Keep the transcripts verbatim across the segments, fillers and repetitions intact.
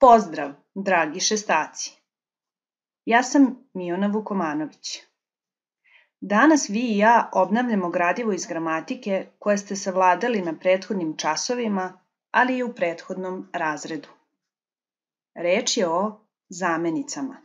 Pozdrav, dragi šestaci. Ja sam Miona Vukomanović. Danas vi i ja obnavljamo gradivo iz gramatike koje ste savladali na prethodnim časovima, ali i u prethodnom razredu. Reč je o zamenicama.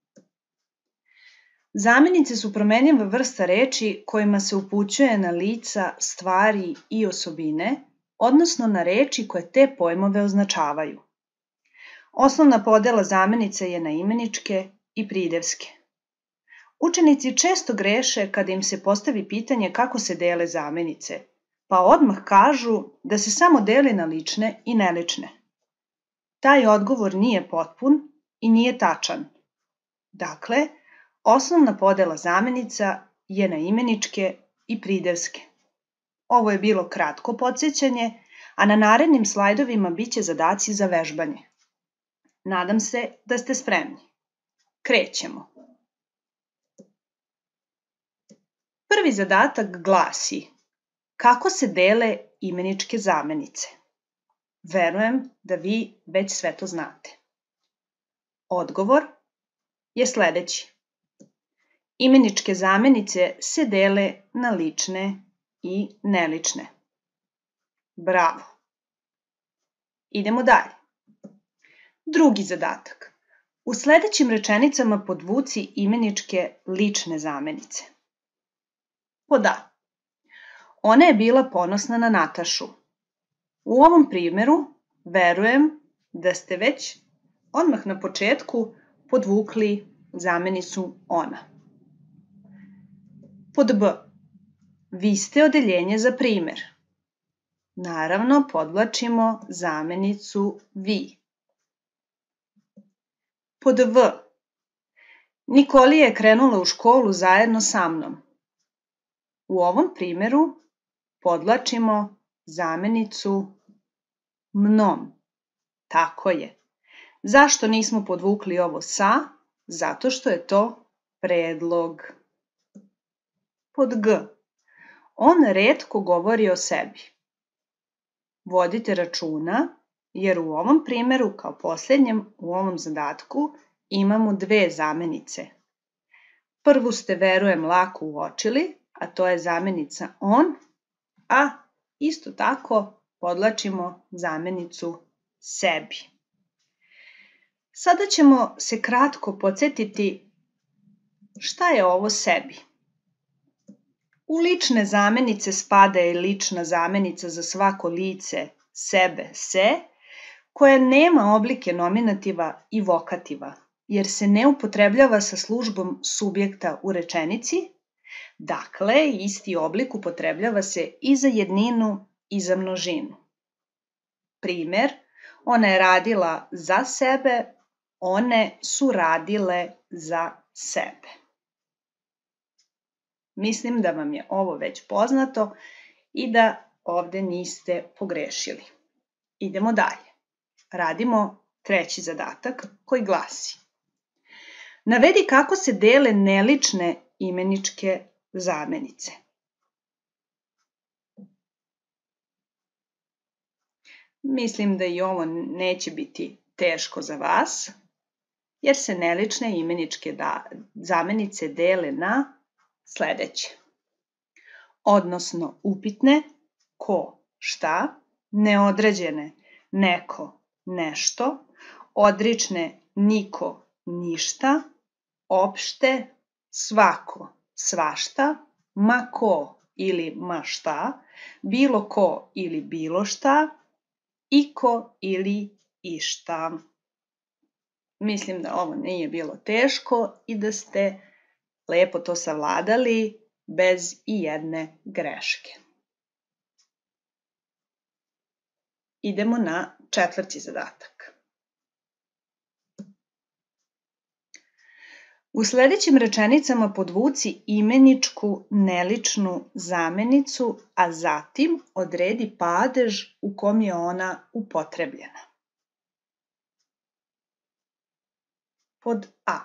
Zamenice su promenjiva vrsta reči kojima se upućuje na lica, stvari i osobine, odnosno na reči koje te pojmove označavaju. Osnovna podela zamenica je na imeničke i pridevske. Učenici često greše kada im se postavi pitanje kako se dele zamenice, pa odmah kažu da se samo dele na lične i nelične. Taj odgovor nije potpun i nije tačan. Dakle, osnovna podela zamenica je na imeničke i pridevske. Ovo je bilo kratko podsjećanje, a na narednim slajdovima biće zadaci za vežbanje. Nadam se da ste spremni. Krećemo. Prvi zadatak glasi: kako se dele imeničke zamenice? Verujem da vi već sve to znate. Odgovor je sledeći. Imeničke zamenice se dele na lične i nelične. Bravo. Idemo dalje. Drugi zadatak. U sledećim rečenicama podvuci imeničke lične zamenice. Pod A. Ona je bila ponosna na Natašu. U ovom primjeru verujem da ste već odmah na početku podvukli zamenicu ona. Pod B. Vi ste odeljenje za primer. Naravno, podvlačimo zamenicu vi. Pod V. Nikoli je krenula u školu zajedno sa mnom. U ovom primjeru podvlačimo zamenicu mnom. Tako je. Zašto nismo podvukli ovo sa? Zato što je to predlog. Pod G. On retko govori o sebi. Vodite računa, jer u ovom primjeru, kao posljednjem u ovom zadatku, imamo dve zamenice. Prvu ste, verujem, lako uočili, a to je zamenica on, a isto tako podvlačimo zamenicu sebi. Sada ćemo se kratko podsjetiti šta je ovo sebi. U lične zamenice spada i lična zamenica za svako lice, sebe, se, koja nema oblike nominativa i vokativa, jer se ne upotrebljava sa službom subjekta u rečenici. Dakle, isti oblik upotrebljava se i za jedninu i za množinu. Primer, ona je radila za sebe, one su radile za sebe. Mislim da vam je ovo već poznato i da ovde niste pogrešili. Idemo dalje. Radimo treći zadatak koji glasi: navedi kako se dele nelične imeničke zamenice. Mislim da i ovo neće biti teško za vas, jer se nelične imeničke zamenice dele na sledeće. Odnosno upitne, ko, šta, neodređene, neko, nešto, odrične, niko, ništa, opšte, svako, svašta, ma ko ili ma šta, bilo ko ili bilo šta, iko ili išta. Mislim da ovo nije bilo teško i da ste lepo to savladali bez i jedne greške. Idemo na četvrti zadatak. U sledećim rečenicama podvuci imeničku neličnu zamenicu, a zatim odredi padež u kom je ona upotrebljena. Pod A.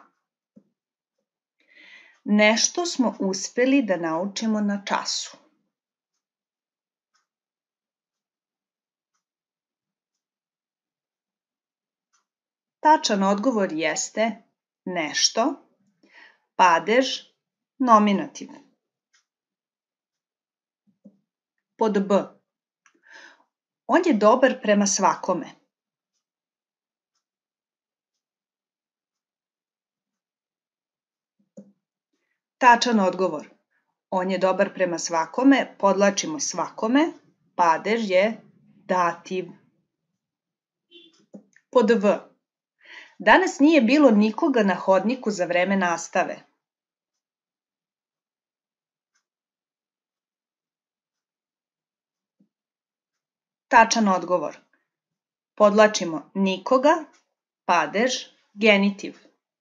Nešto smo uspeli da naučimo na času. Tačan odgovor jeste nešto, padež, nominativ. Pod B. On je dobar prema svakome. Tačan odgovor. On je dobar prema svakome, podvlačimo svakome, padež je dativ. Pod V. Danas nije bilo nikoga na hodniku za vreme nastave. Tačan odgovor. Podvlačimo nikoga, padež, genitiv.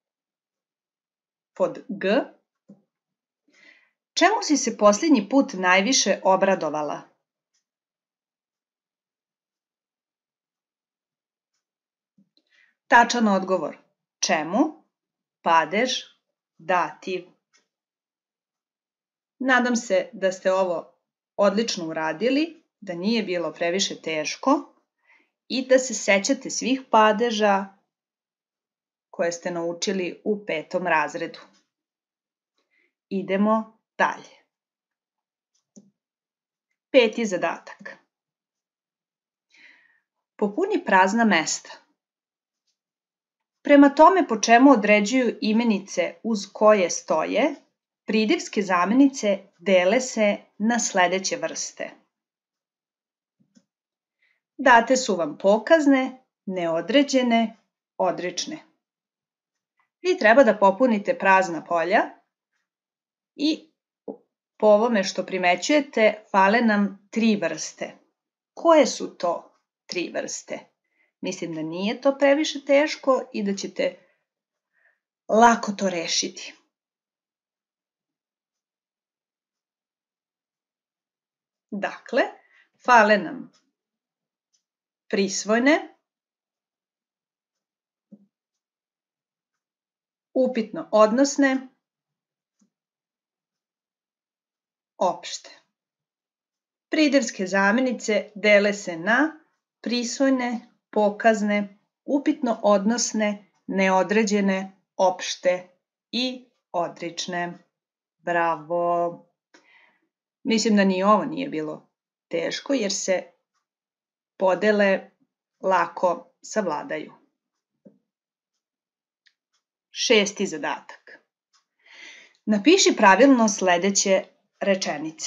Pod G. Čemu si se posljednji put najviše obradovala? Tačan odgovor. Čemu? Padež, dativ. Nadam se da ste ovo odlično uradili, da nije bilo previše teško i da se sećate svih padeža koje ste naučili u petom razredu. Idemo dalje. Peti zadatak. Popuni prazna mesta. Prema tome po čemu određuju imenice uz koje stoje, pridevske zamenice dele se na sledeće vrste. Date su vam pokazne, neodređene, odrične. Vi treba da popunite prazna polja i po ovome što primećujete fale nam tri vrste. Koje su to tri vrste? Mislim da nije to previše teško i da ćete lako to rešiti. Dakle, fale nam prisvojne, upitno odnosne, opšte. Pridevske zamenice dele se na prisvojne, pokazne, upitno odnosne, neodređene, opšte i odrične. Bravo! Mislim da ni ovo nije bilo teško jer se podele lako savladaju. Šesti zadatak. Napiši pravilno sledeće rečenice.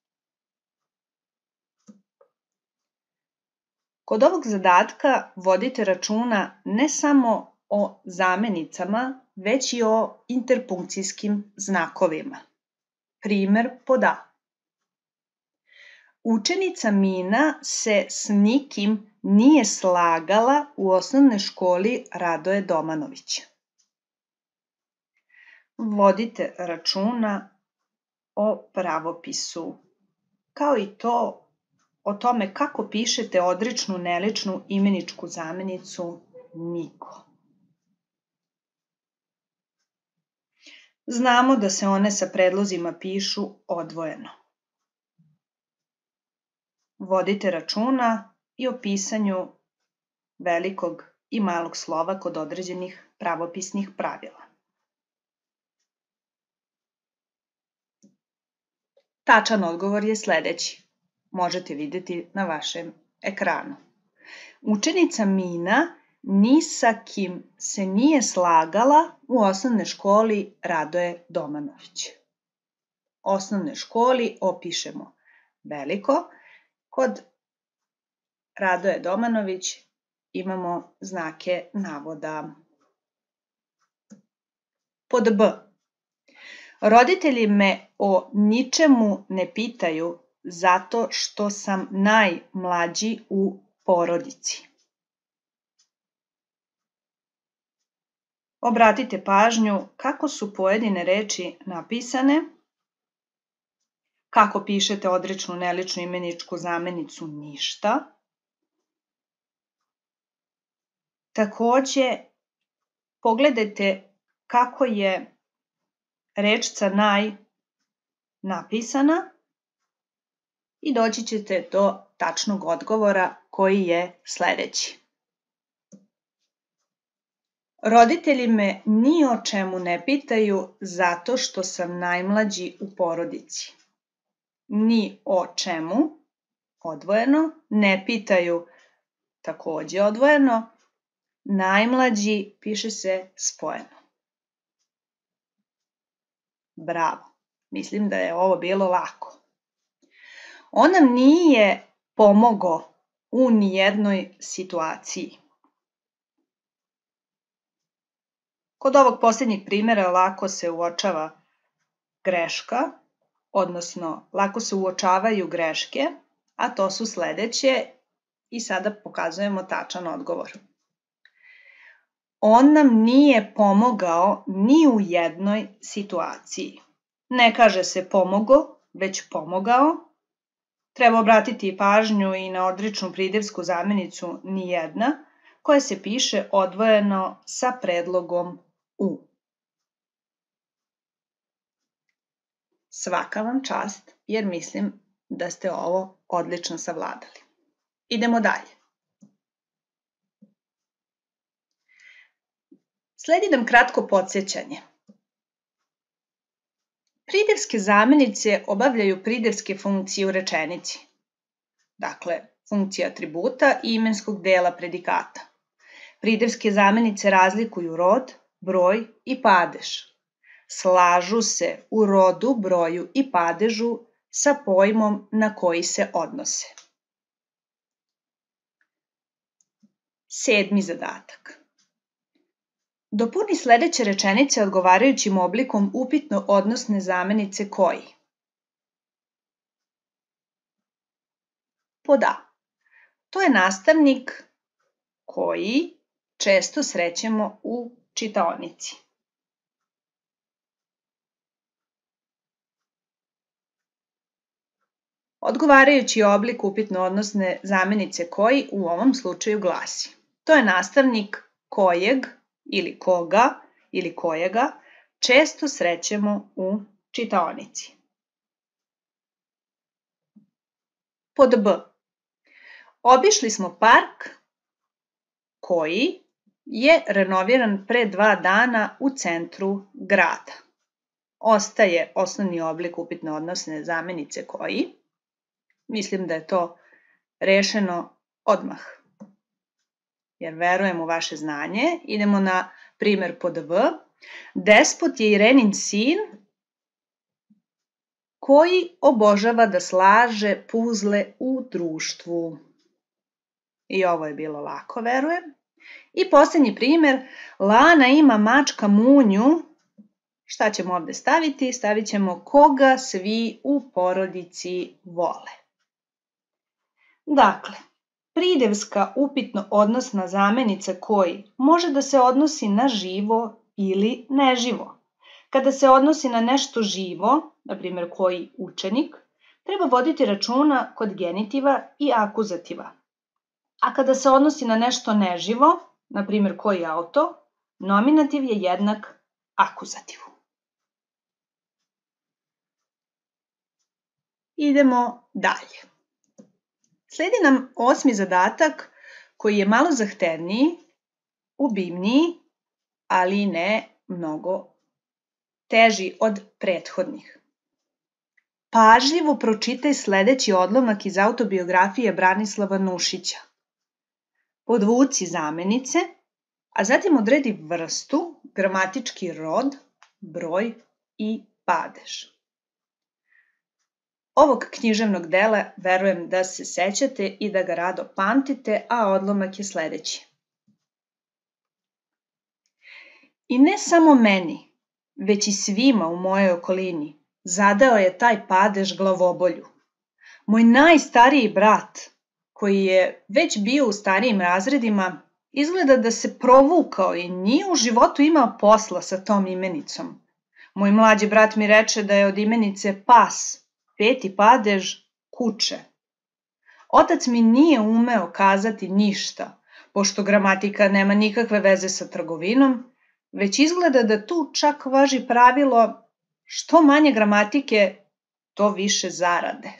Kod ovog zadatka vodite računa ne samo o zamenicama, već i o interpunkcijskim znakovima. Primer pod A. Učenica Mina se s nikim nije slagala u osnovnoj školi Radoje Domanovića. Vodite računa o pravopisu, kao i to o tome kako pišete odričnu, neličnu, imeničku zamenicu niko. Znamo da se one sa predlozima pišu odvojeno. Vodite računa i o pisanju velikog i malog slova kod određenih pravopisnih pravila. Tačan odgovor je sledeći. Možete videti na vašem ekranu. Učenica Mina ni sa kim se nije slagala u osnovnoj školi Radoje Domanović. Osnovnoj školi opišemo veliko. Kod Radoje Domanović imamo znake navoda. Pod B. Roditelji me o ničemu ne pitaju zato što sam najmlađi u porodici. Obratite pažnju kako su pojedine reči napisane, kako pišete odričnu, neličnu, imeničku zamenicu ništa. Takođe, pogledajte kako je rečca naj napisana i doći ćete do tačnog odgovora koji je sledeći. Roditelji me ni o čemu ne pitaju zato što sam najmlađi u porodici. Ni o čemu, odvojeno, ne pitaju, takođe odvojeno, najmlađi piše se spojeno. Bravo, mislim da je ovo bilo lako. On nam nije pomogao u nijednoj situaciji. Kod ovog posljednjeg primjera lako se uočava greška, odnosno lako se uočavaju greške, a to su sledeće i sada pokazujemo tačan odgovor. On nam nije pomogao ni u jednoj situaciji. Ne kaže se pomogao, već pomogao. Treba obratiti pažnju i na odričnu pridevsku zamenicu nijedna, koja se piše odvojeno sa predlogom u. Svaka vam čast, jer mislim da ste ovo odlično savladali. Idemo dalje. Sledi nam kratko podsjećanje. Pridevske zamenice obavljaju pridevske funkcije u rečenici. Dakle, funkcije atributa i imenskog dela predikata. Pridevske zamenice razlikuju rod, broj i padež. Slažu se u rodu, broju i padežu sa pojmom na koji se odnose. Sedmi zadatak. Dopuni sledeće rečenice odgovarajućim oblikom upitno-odnosne zamenice koji. Pod A. To je nastavnik koji često srećemo u čitaonici. Odgovarajući oblik upitno-odnosne zamenice koji u ovom slučaju glasi. To je nastavnik kojeg ili koga ili kojega često srećemo u čitaonici. Pod B. Obišli smo park koji je renoviran pre dva dana u centru grada. Ostaje osnovni oblik upitno-odnosne zamenice koji. Mislim da je to rešeno odmah, jer verujem u vaše znanje. Idemo na primer pod V. Despot je Irenin sin koji obožava da slaže puzle u društvu. I ovo je bilo lako, verujem. I posljednji primer. Lana ima mačka Munju. Šta ćemo ovde staviti? Stavit ćemo koga svi u porodici vole. Dakle, pridevska upitno-odnosna zamenica koji može da se odnosi na živo ili neživo. Kada se odnosi na nešto živo, na primjer koji učenik, treba voditi računa kod genitiva i akuzativa. A kada se odnosi na nešto neživo, na primjer koji auto, nominativ je jednak akuzativu. Idemo dalje. Sledi nam osmi zadatak koji je malo zahtevniji, obimniji, ali ne mnogo teži od prethodnih. Pažljivo pročitaj sledeći odlomak iz autobiografije Branislava Nušića. Podvuci zamenice, a zatim odredi vrstu, gramatički rod, broj i padež. Ovog književnog dela verujem da se sećate i da ga rado pamtite, a odlomak je sledeći. I ne samo meni, već i svima u mojoj okolini, zadao je taj padež glavobolju. Moj najstariji brat, koji je već bio u starijim razredima, izgleda da se provukao i nije u životu imao posla sa tom imenicom. Moj mlađi brat mi reče da je od imenice pas, peti padež, kuće. Otac mi nije umeo kazati ništa, pošto gramatika nema nikakve veze sa trgovinom, već izgleda da tu čak važi pravilo što manje gramatike, to više zarade.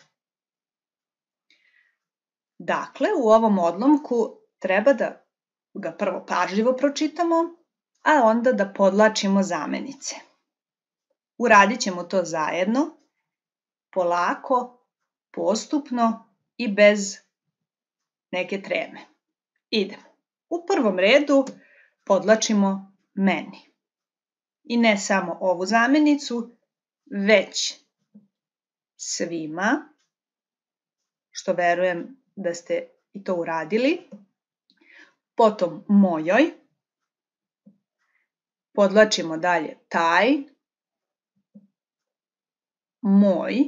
Dakle, u ovom odlomku treba da ga prvo pažljivo pročitamo, a onda da podvlačimo zamenice. Uradit ćemo to zajedno, polako, postupno i bez neke treme. Idemo. U prvom redu podvlačimo meni. I ne samo ovu zamenicu, već svima, što verujem da ste i to uradili. Potom mojoj, podvlačimo dalje taj, moj,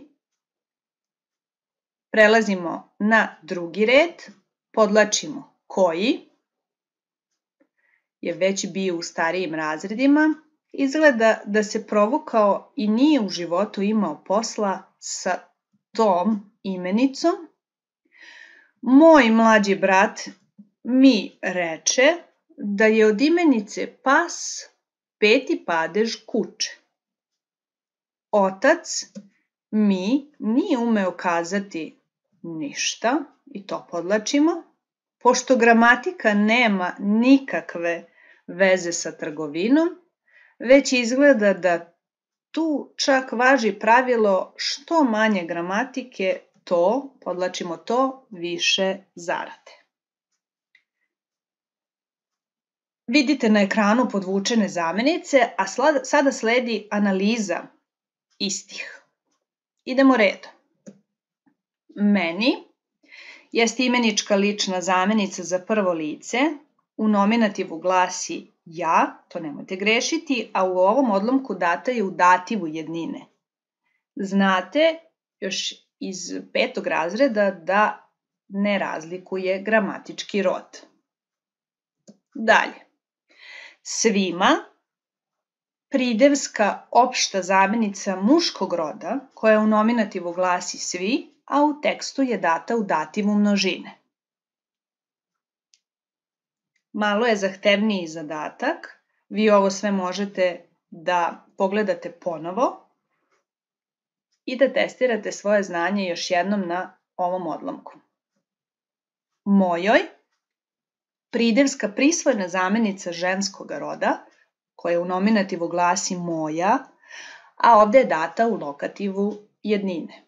prelazimo na drugi red, podvlačimo koji, je već bio u starijim razredima, izgleda da se provukao i nije u životu imao posla sa tom imenicom. Moj mlađi brat mi reče da je od imenice pas peti padež kuče. Otac mi nije umeo kazati ništa, i to podvlačimo, pošto gramatika nema nikakve veze sa trgovinom, već izgleda da tu čak važi pravilo što manje gramatike, to, podvlačimo to, više zarade. Vidite na ekranu podvučene zamenice, a sada sledi analiza istih. Idemo redom. Meni jeste imenička lična zamenica za prvo lice, u nominativu glasi ja, to nemojte grešiti, a u ovom odlomku data je u dativu jednine. Znate još iz petog razreda da ne razlikuje gramatički rod. Dalje. Svima, pridevska opšta zamenica muškog roda, koja u nominativu glasi svi, a u tekstu je data u dativu množine. Malo je zahtevniji zadatak, vi ovo sve možete da pogledate ponovo i da testirate svoje znanje još jednom na ovom odlomku. Mojoj, pridevska prisvojna zamenica ženskog roda, koja u nominativu glasi moja, a ovde je data u lokativu jednine.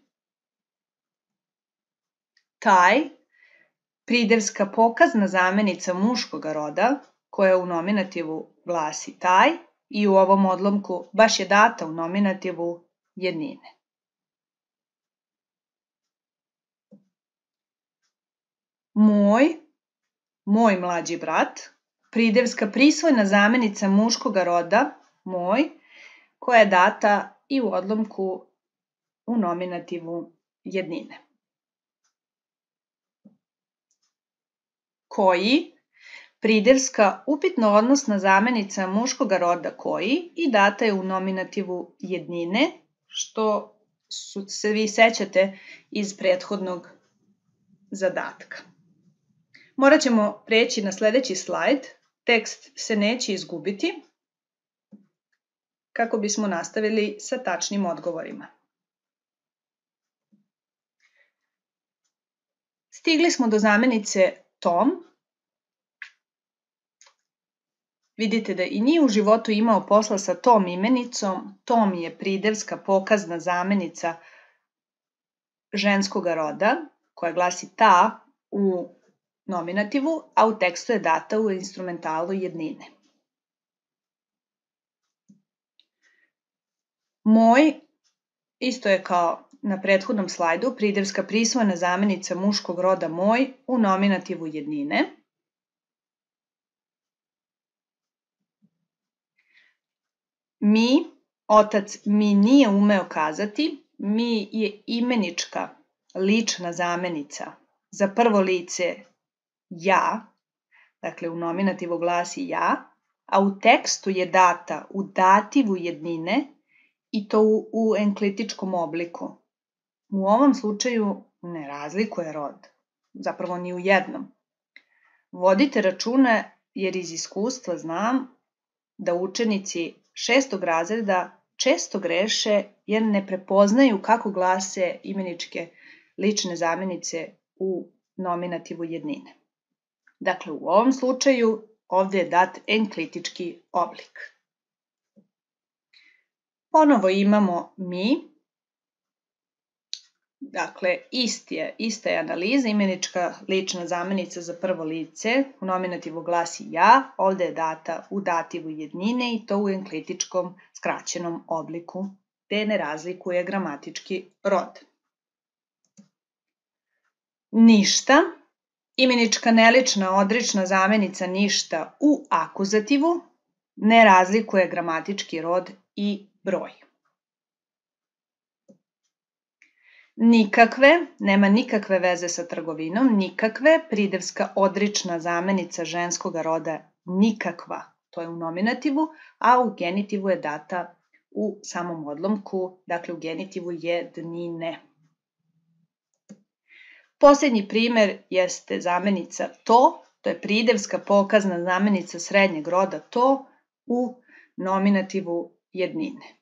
Taj, pridevska pokazna zamenica muškog roda, koja u nominativu glasi taj i u ovom odlomku baš je data u nominativu jednine. Moj, moj mlađi brat, pridevska prisvojna zamenica muškog roda, moj, koja je data i u odlomku u nominativu jednine. Koji, pridevska upitno odnosna zamenica muškog roda koji i data je u nominativu jednine, što su, se vi sećate iz prethodnog zadatka. Morat ćemo preći na sledeći slajd, tekst se neće izgubiti, kako bismo nastavili sa tačnim odgovorima. Stigli smo do zamenice Tom. Vidite da i nije u životu imao posla sa tom imenicom. Tom je pridevska pokazna zamenica ženskog roda, koja glasi ta u nominativu, a u tekstu je data u instrumentalu jednine. Moj, isto je kao na prethodnom slajdu, pridevska prisvojna zamenica muškog roda moj u nominativu jednine. Mi, otac mi nije umeo kazati, mi je imenička lična zamenica za prvo lice ja, dakle u nominativu glasi ja, a u tekstu je data u dativu jednine i to u, u enklitičkom obliku. U ovom slučaju ne razlikuje rod, zapravo ni u jednom. Vodite računa jer iz iskustva znam da učenici šestog razreda često greše jer ne prepoznaju kako glase imeničke lične zamenice u nominativu jednine. Dakle, u ovom slučaju ovdje je dat enklitički oblik. Ponovo imamo mi, dakle isti je, ista je analiza, imenička lična zamenica za prvo lice, u nominativu glasi ja, ovdje je data u dativu jednine i to u enklitičkom skraćenom obliku, te ne razlikuje gramatički rod. Ništa, imenička nelična odrična zamenica ništa u akuzativu, ne razlikuje gramatički rod i broj. Nikakve, nema nikakve veze sa trgovinom, nikakve, pridevska odrična zamenica ženskog roda nikakva, to je u nominativu, a u genitivu je data u samom odlomku, dakle u genitivu jednine. Posljednji primer jeste zamenica to, to je pridevska pokazna zamenica srednjeg roda to u nominativu jednine.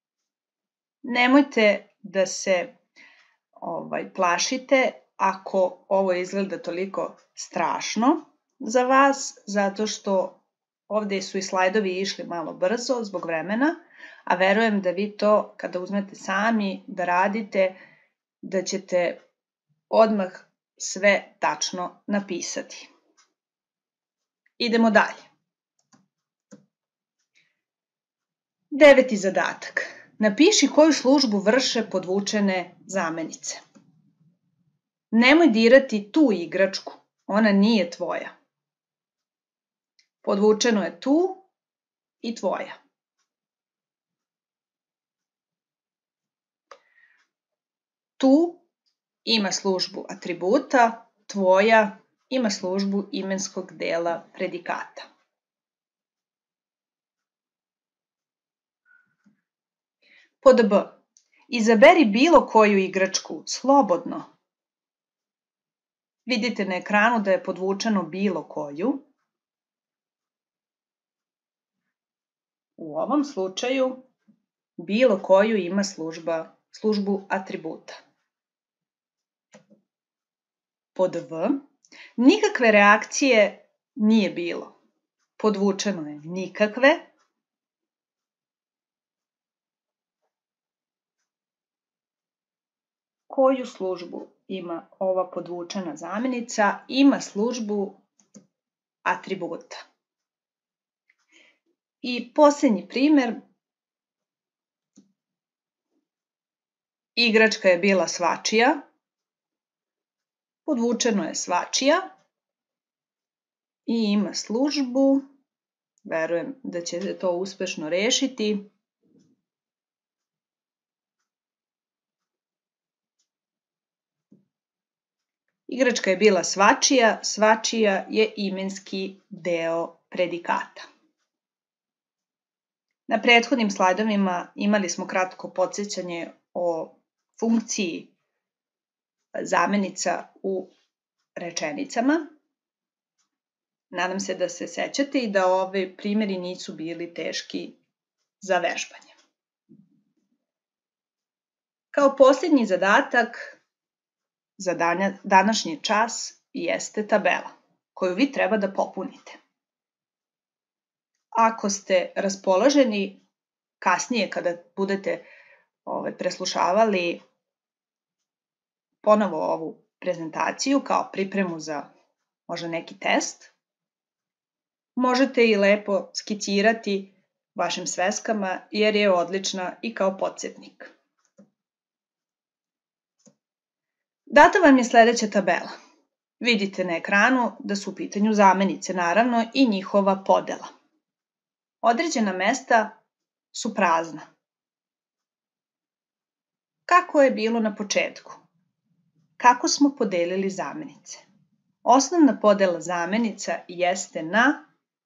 Nemojte da se ovaj, plašite ako ovo izgleda toliko strašno za vas, zato što ovdje su i slajdovi išli malo brzo zbog vremena, a verujem da vi to kada uzmete sami da radite, da ćete odmah sve tačno napisati. Idemo dalje. Deveti zadatak. Napiši koju službu vrše podvučene zamenice. Nemoj dirati tu igračku, ona nije tvoja. Podvučeno je tu i tvoja. Tu ima službu atributa, tvoja ima službu imenskog dela predikata. Pod B. Izaberi bilo koju igračku, slobodno. Vidite na ekranu da je podvučeno bilo koju. U ovom slučaju bilo koju ima služba, službu atributa. Pod V. Nikakve reakcije nije bilo. Podvučeno je nikakve. Koju službu ima ova podvučena zamenica? Ima službu atributa. I posljednji primer. Igračka je bila svačija. Podvučeno je svačija. I ima službu. Verujem da ćete to uspešno rešiti. Igračka je bila svačija, svačija je imenski deo predikata. Na prethodnim slajdovima imali smo kratko podsjećanje o funkciji zamenica u rečenicama. Nadam se da se sećate i da ovi primjeri nisu bili teški za vežbanje. Kao posljednji zadatak za današnji čas jeste tabela koju vi treba da popunite. Ako ste raspoloženi, kasnije kada budete ovaj, preslušavali ponovo ovu prezentaciju kao pripremu za možda neki test, možete i lepo skicirati vašim sveskama jer je odlična i kao podsjetnik. Data vam je sljedeća tabela. Vidite na ekranu da su u pitanju zamenice, naravno, i njihova podela. Određena mesta su prazna. Kako je bilo na početku? Kako smo podelili zamenice? Osnovna podela zamenica jeste na,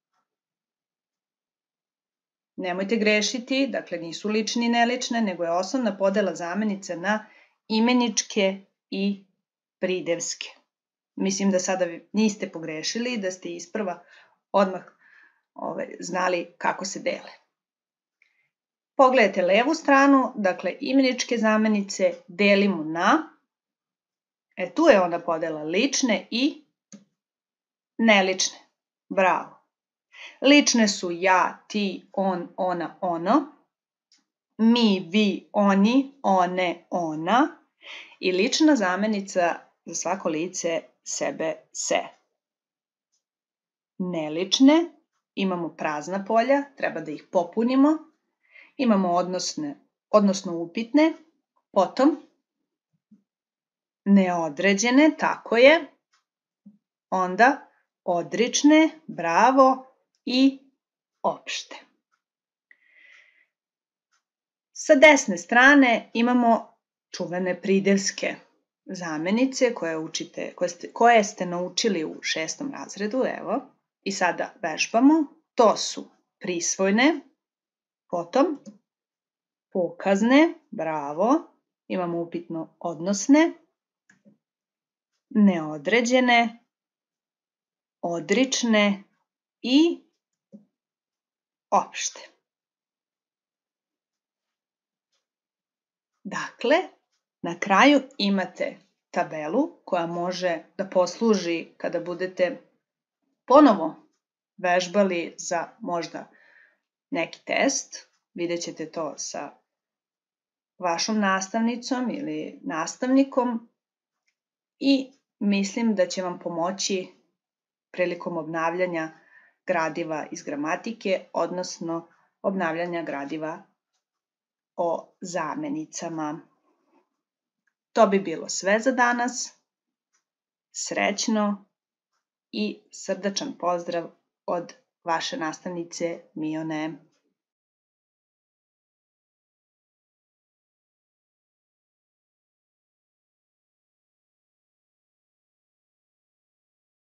nemojte grešiti, dakle nisu lične i nelične, nego je osnovna podela zamenica na imeničke i pridevske. Mislim da sada niste pogrešili, da ste isprva odmah ovaj, znali kako se dele. Pogledajte levu stranu, dakle imeničke zamenice delimo na, e tu je onda podela lične i nelične. Bravo. Lične su ja, ti, on, ona, ono. Mi, vi, oni, one, ona. I lična zamenica za svako lice, sebe, se. Nelične, imamo prazna polja, treba da ih popunimo. Imamo odnosne, odnosno upitne, potom neodređene, tako je, onda odrične, bravo, i opšte. Sa desne strane imamo čuvene pridevske zamenice koje, učite, koje, ste, koje ste naučili u šestom razredu, evo, i sada vežbamo. To su prisvojne, potom pokazne, bravo, imamo upitno odnosne, neodređene, odrične i opšte. Dakle, na kraju imate tabelu koja može da posluži kada budete ponovo vežbali za možda neki test. Vidjet ćete to sa vašom nastavnicom ili nastavnikom i mislim da će vam pomoći prilikom obnavljanja gradiva iz gramatike, odnosno obnavljanja gradiva o zamenicama. To bi bilo sve za danas. Srećno i srdačan pozdrav od vaše nastavnice Mijone.